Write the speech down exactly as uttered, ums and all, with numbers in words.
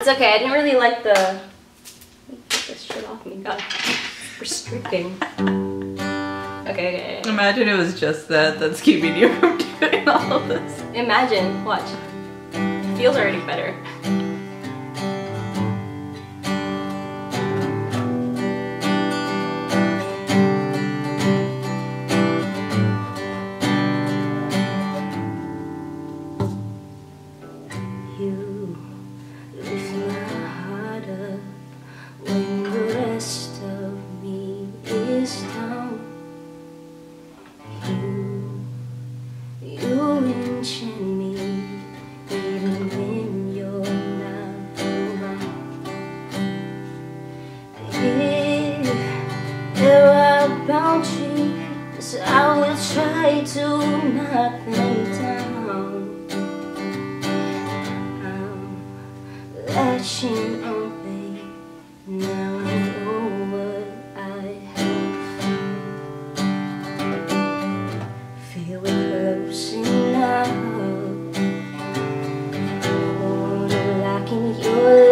It's okay, I didn't really like the... Let me take this shirt off me, God. Restricting. Okay, okay, okay. Imagine it was just that that's keeping you from doing all of this. Imagine, watch. It feels already better. You lift my heart up when the rest of me is down. You, you enchant me even when you're not around. If there are boundaries, I will try to knock them down. Latching on, babe, now I know what I have. Feel it close enough. I wanna lock in your